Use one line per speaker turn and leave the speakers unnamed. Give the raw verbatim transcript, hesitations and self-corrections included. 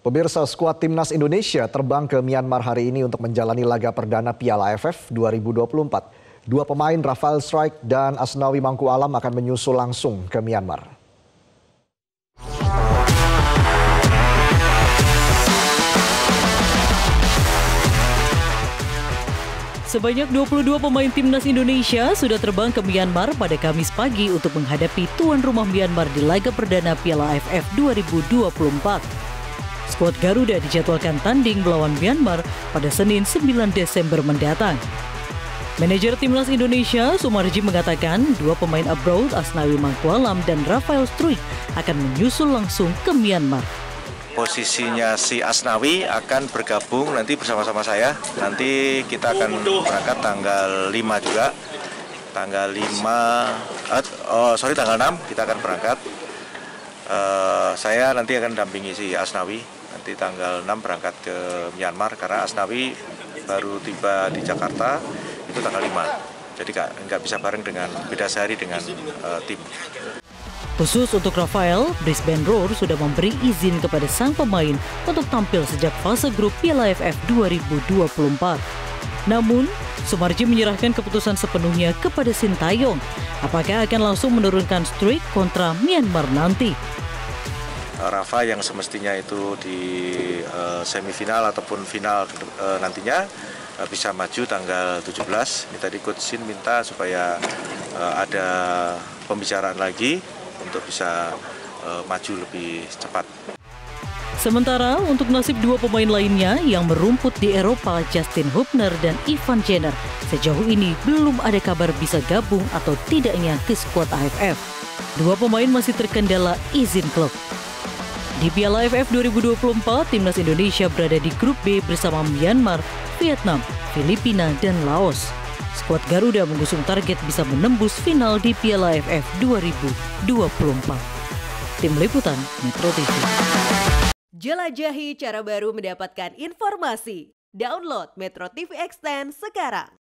Pemirsa, skuad timnas Indonesia terbang ke Myanmar hari ini untuk menjalani laga perdana Piala A F F dua ribu dua puluh empat. Dua pemain Rafael Struyck dan Asnawi Mangku Alam akan menyusul langsung ke Myanmar.
Sebanyak dua puluh dua pemain timnas Indonesia sudah terbang ke Myanmar pada Kamis pagi untuk menghadapi tuan rumah Myanmar di laga perdana Piala A F F dua ribu dua puluh empat. Skuad Garuda dijadwalkan tanding melawan Myanmar pada Senin sembilan Desember mendatang. Manajer timnas Indonesia, Sumarji, mengatakan dua pemain abroad, Asnawi Mangku Alam dan Rafael Struyck, akan menyusul langsung ke Myanmar.
Posisinya si Asnawi akan bergabung nanti bersama-sama saya. Nanti kita akan berangkat tanggal lima juga. Tanggal lima, oh sorry tanggal enam kita akan berangkat. Uh, saya nanti akan dampingi si Asnawi. Nanti tanggal enam berangkat ke Myanmar karena Asnawi baru tiba di Jakarta itu tanggal lima. Jadi nggak bisa bareng dengan, beda sehari dengan uh, tim.
Khusus untuk Rafael, Brisbane Roar sudah memberi izin kepada sang pemain untuk tampil sejak fase grup Piala A F F dua ribu dua puluh empat. Namun, Sumarji menyerahkan keputusan sepenuhnya kepada Sintayong. Apakah akan langsung menurunkan Struyck kontra Myanmar nanti?
Rafa yang semestinya itu di uh, semifinal ataupun final uh, nantinya uh, bisa maju tanggal tujuh belas. Ini tadi Coach Sin minta supaya uh, ada pembicaraan lagi untuk bisa uh, maju lebih cepat.
Sementara untuk nasib dua pemain lainnya yang merumput di Eropa, Justin Hubner dan Ivan Jenner, sejauh ini belum ada kabar bisa gabung atau tidaknya ke skuad A F F. Dua pemain masih terkendala izin klub. Di Piala A F F dua ribu dua puluh empat, timnas Indonesia berada di grup B bersama Myanmar, Vietnam, Filipina, dan Laos. Skuad Garuda mengusung target bisa menembus final di Piala A F F dua ribu dua puluh empat. Tim Liputan, Metro T V.
Jelajahi cara baru mendapatkan informasi. Download Metro T V Extend sekarang.